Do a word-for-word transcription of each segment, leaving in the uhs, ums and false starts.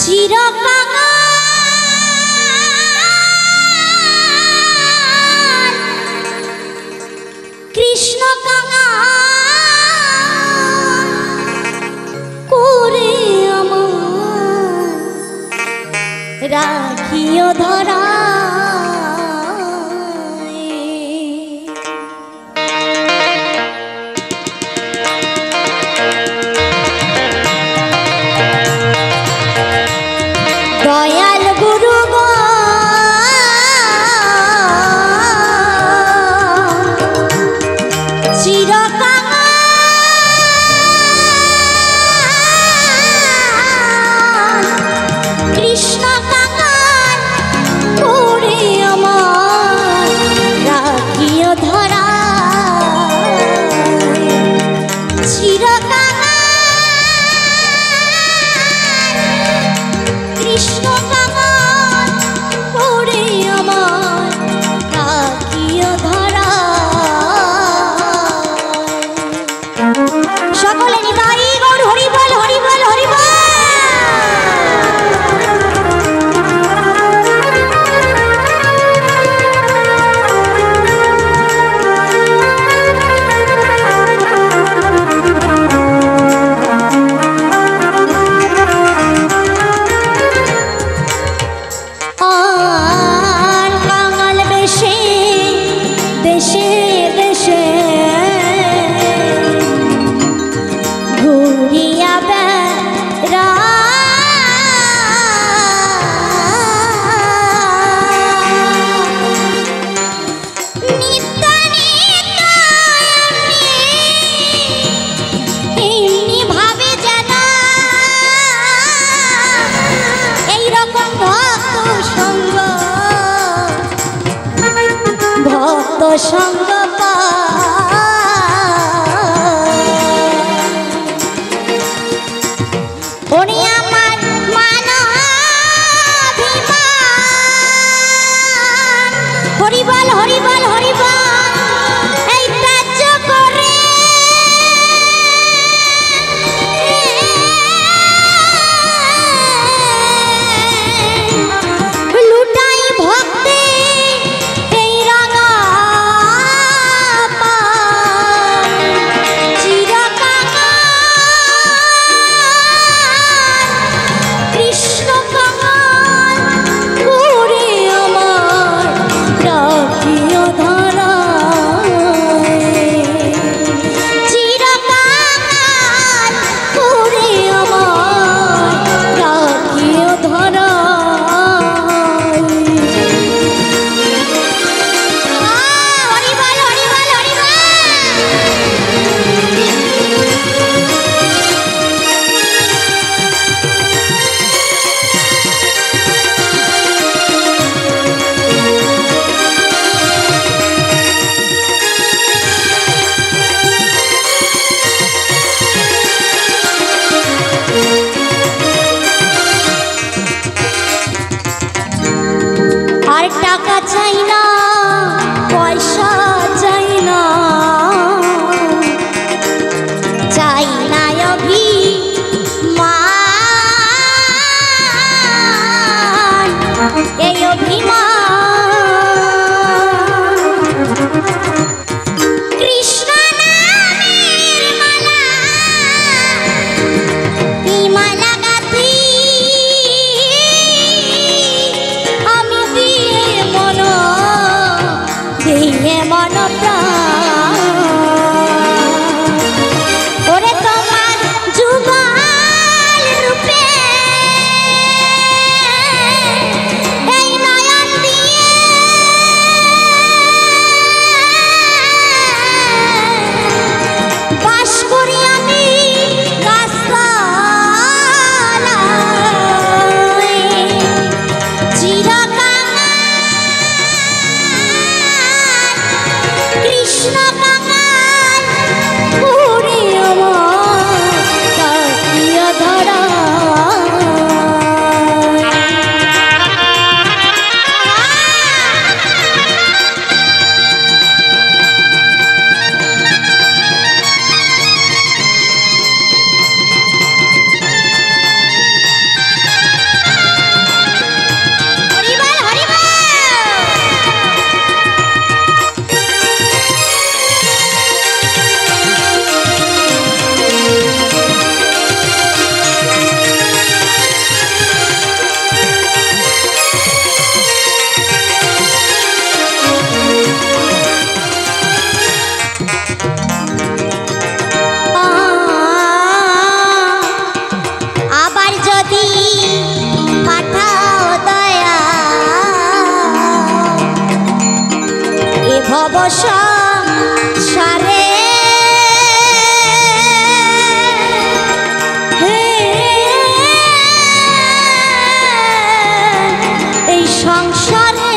কৃষ্ণ কাঙাল করে আমার রাখিও ধরা দয়াল গুরু গো কৃষ্ণ কাঙাল করে আমার রাখিও ধরা চির কৃষ্ণ কাঙাল করে আমার রাখিও ধরা সকলে নিতাই গৌর হরি বল হরি বল হরি বল। দেশে দেশে ঘুরিয়া বেড়া নিত্য নিত্য এমনি ভাবে যেন এইরকম ভক্ত সঙ্গ ভক্ত সঙ্গ উনি আমার মানবিমান হরিবল হরিবল হরিবল এই ত্যায্য করে লুটাই ভক্তি টাকা চাই না পয়সা চাই না চাই না অভিমান এই অভিমান কৃষ্ণ নামের মালা এই মালা গাথি আমি দিয়ে মন প্রাণ ওরে তোমার যুগল রূপে এই নয়ন দিয়ে বাস করি আমি গাছতলায় চিরকাল সংসারে এই সংসারে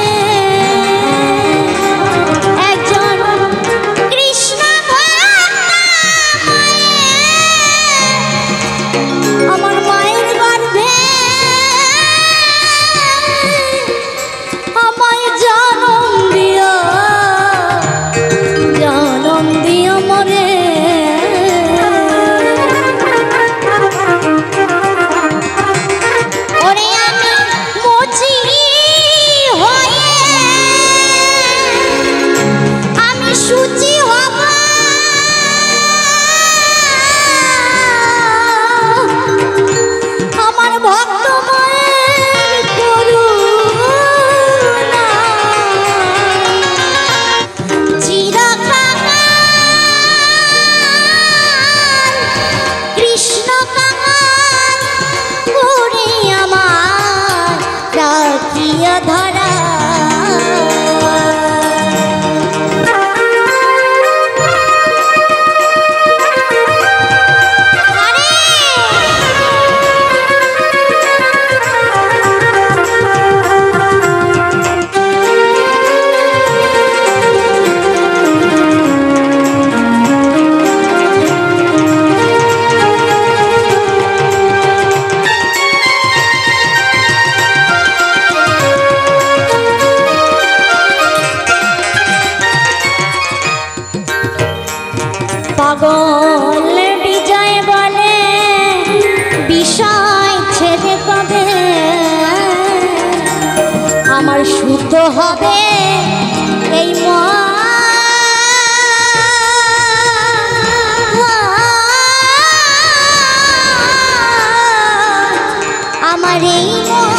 একজন কৃষ্ণ আমার মায়ের গর্ভে আমায় জনম দিও জনম দিও মরে ওরে আমি মুচি হয়ে আমি সুচি হব আমার ভক্ত মায়ের করুণা চিরকাল কৃষ্ণ কাঙাল করে আমার রাখিয়া ধরা পাগল বিজয় বলে বিষয় ছেড়ে কবে আমার শুদ্ধ হবে এই মন আমার এই মন